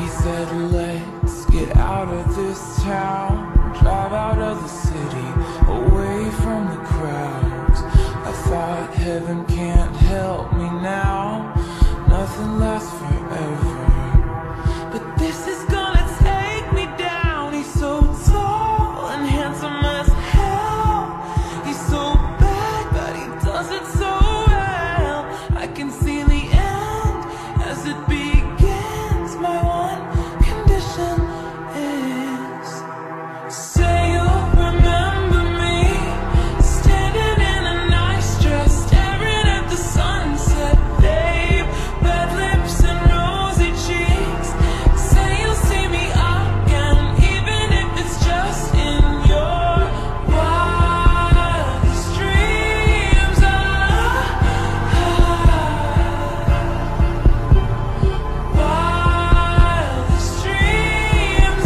He said, let's get out of this town, drive out of the city, away from the crowds. I thought heaven can't help me now, nothing lasts forever. But this is gonna take me down. He's so tall and handsome as hell. He's so bad, but he does it so well. I can see the end as it begins. My one condition is, say you'll remember me, standing in a nice dress, staring at the sunset, babe, red lips and rosy cheeks. Say you'll see me again, even if it's just in your wildest dreams. Wildest dreams.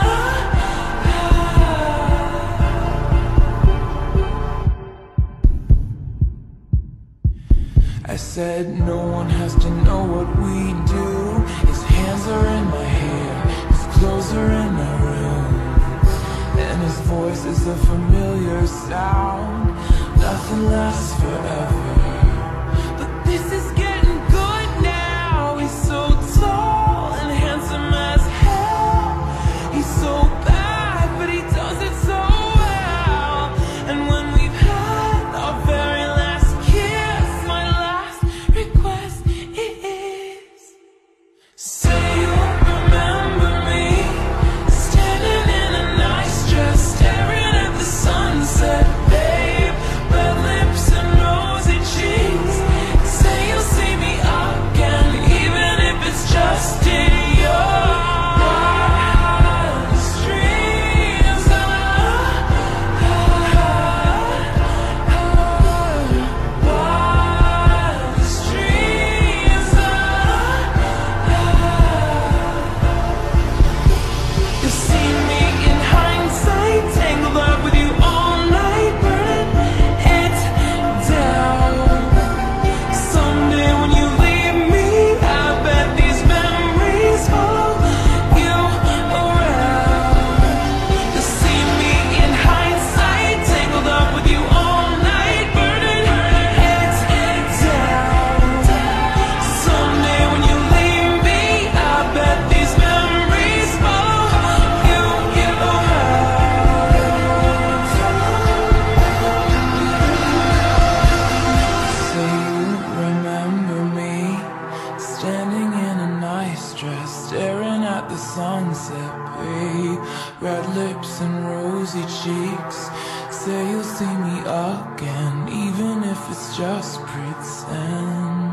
I said no one has to know what we do. His hands are in my hair, his clothes are in my room, and his voice is a familiar sound. Nothing lasts forever, but this is getting good now. He's so tall and handsome as hell. He's so bad, but he does it so well. And when we've had our very last kiss, my last request is, say you'll remember me, standing in a nice dress, staring at the sunset, babe, red lips and rosy cheeks. Say you'll see me again, even if it's just in your wildest dreams. Wildest dreams. You see me in hindsight, tangled up with you all night, burning it down. Someday when you leave me, I bet these memories follow you around. You see me in hindsight, tangled up with you all night, burning it down. Someday when you leave me, I bet these memories follow you around. Say you remember me, standing in a nice dress, staring at the sunset, babe, red lips and rosy cheeks. Say you'll see me again, even if it's just pretend.